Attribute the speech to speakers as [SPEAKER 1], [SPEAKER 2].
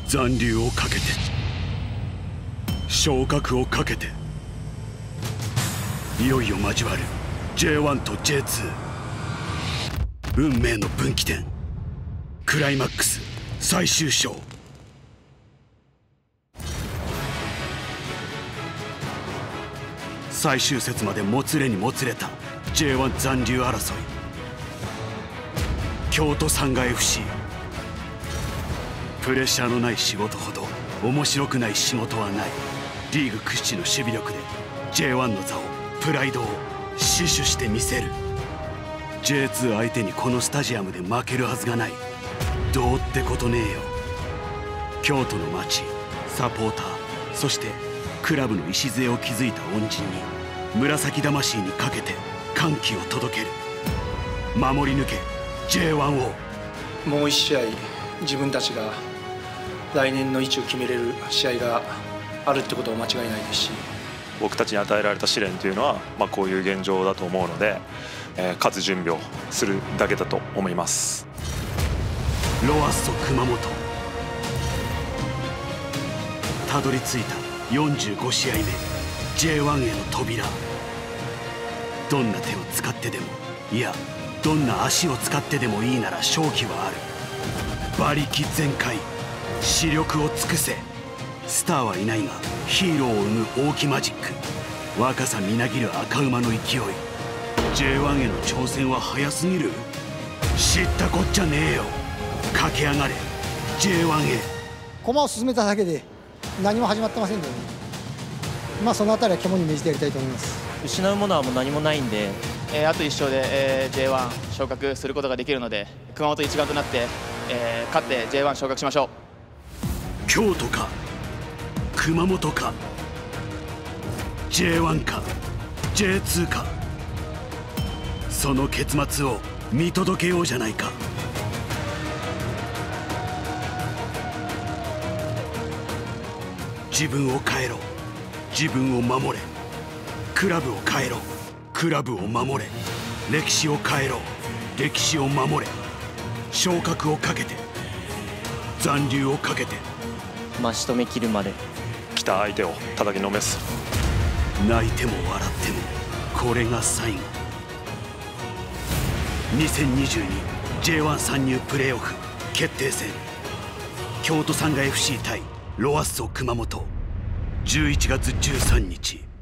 [SPEAKER 1] 残留をかけて、昇格をかけて、いよいよ交わる J1 と J2。 運命の分岐点、クライマックス最終章。最終節までもつれにもつれた J1 残留争い。京都サンガ FC、 プレッシャーのない仕事ほど面白くない仕事はない。リーグ屈指の守備力で J1 の座を、プライドを死守してみせる。 J2 相手にこのスタジアムで負けるはずがない。どうってことねえよ。京都の街、サポーター、そしてクラブの礎を築いた恩人に紫魂にかけて歓喜を届ける。守り抜け J1 を。
[SPEAKER 2] もう一試合、自分たちが来年の位置を決めれる試合があるってことは間違いないですし、
[SPEAKER 3] 僕たちに与えられた試練というのは、こういう現状だと思うので、勝つ準備をするだけだと思います。
[SPEAKER 1] ロアッソ熊本、たどり着いた45試合目 J1 への扉。どんな手を使ってでも、いやどんな足を使ってでもいいなら勝機はある。馬力全開、視力を尽くせ。スターはいないがヒーローを生む大木マジック。若さみなぎる赤馬の勢い。 J1 への挑戦は早すぎる。知ったこっちゃねえよ。駆け上がれ J1 へ。
[SPEAKER 4] 駒を進めただけで何も始まってませんので、そのあたりは肝に銘じてやりたいと思います。
[SPEAKER 5] 失うものはもう何もないんで、あと1勝で、J1 昇格することができるので、熊本一丸となって、勝って J1 昇格しましょう。
[SPEAKER 1] 京都か熊本か、 J1 か J2 か、その結末を見届けようじゃないか。自分を変えろ、自分を守れ。クラブを変えろ、クラブを守れ。歴史を変えろ、歴史を守れ。昇格をかけて、残留をかけて、
[SPEAKER 5] 仕留めきるまで。
[SPEAKER 3] 来た相手を叩きのめす。
[SPEAKER 1] 泣いても笑ってもこれが最後。 2022J1 参入プレーオフ決定戦、京都サンガ FC 対ロアッソ熊本、11月13日。